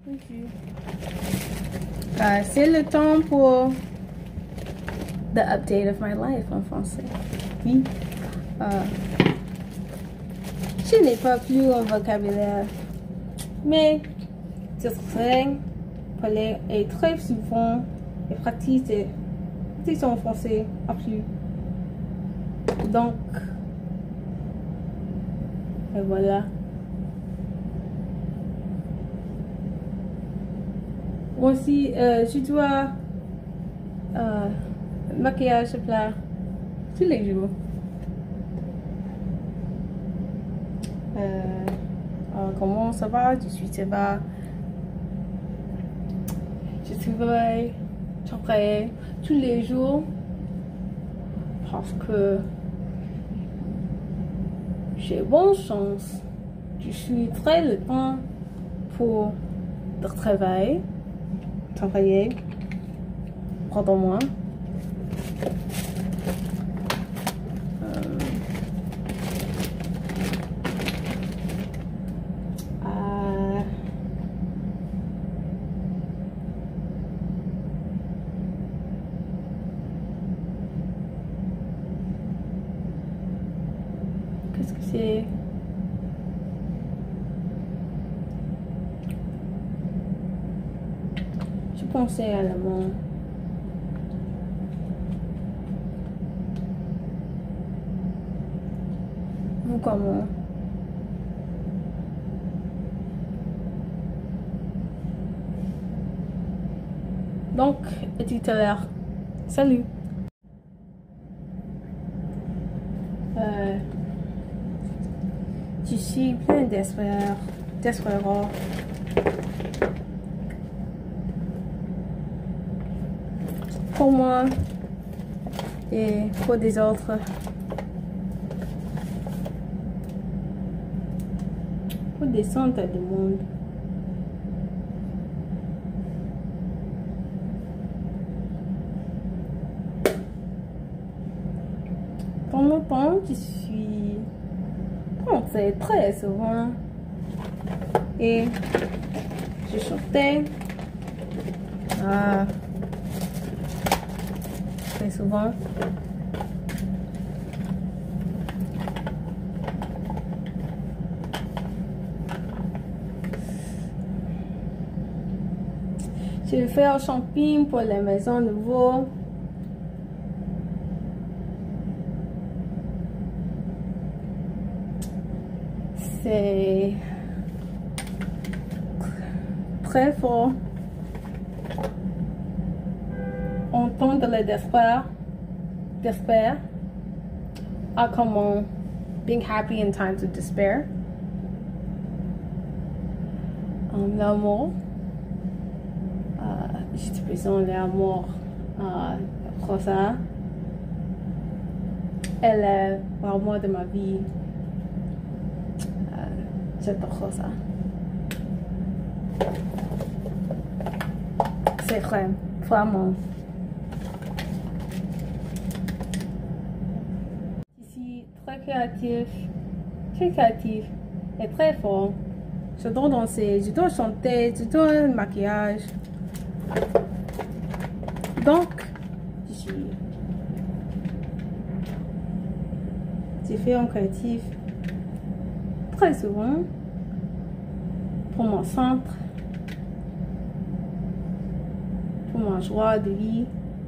C'est le temps pour the update of my life en français. Oui. Je n'ai pas plus un vocabulaire, mais durring, parler est très souvent et pratique en français à plus. Donc, et voilà. Moi aussi, je dois maquillage plat tous les jours. Comment ça va? Ça va. Je travaille tous les jours parce que j'ai bonne chance. Je suis très le temps pour travailler pendant moi. Qu'est-ce que c'est? Je pensais à l'allemand. Vous comment? Donc, à tout à l'heure. Salut! Je suis plein d'espoir. Pour moi et pour des autres. Pour des centaines de monde. Pour longtemps, je suis français très souvent et je chantais très souvent. Je vais faire un shopping pour les maisons nouveaux. C'est très fort entendre le désespoir à comment being happy in times of despair. L'amour, je te présente l'amour Français. Elle est l'amour de ma vie. J'adore ça. C'est vrai, vraiment. Je suis très créatif et très fort. J'adore danser, j'adore chanter, j'adore le maquillage. Donc, j'ai fait un créatif très souvent pour mon centre, pour ma joie de vie.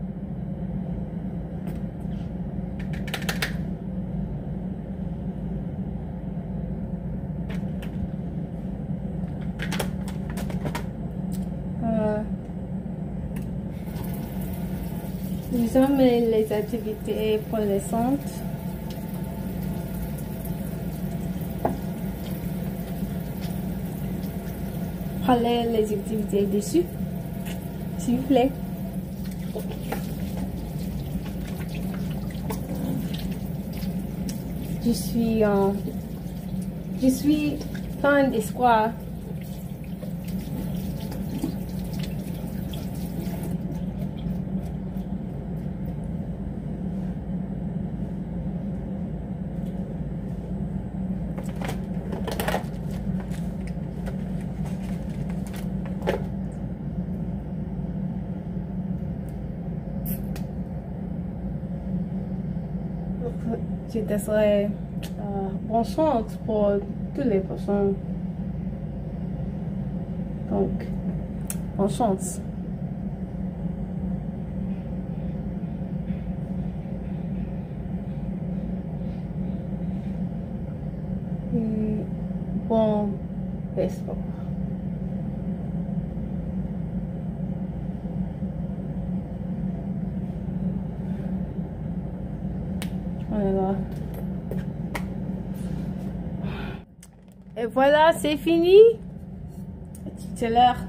J'aime les activités pour les centres. Prenez les activités dessus, s'il vous plaît. Je suis plein d'espoir. je te souhaite bonne chance pour toutes les personnes. Donc, bonne chance. Et bon baseball. Voilà. Et voilà, c'est fini. C'est l'heure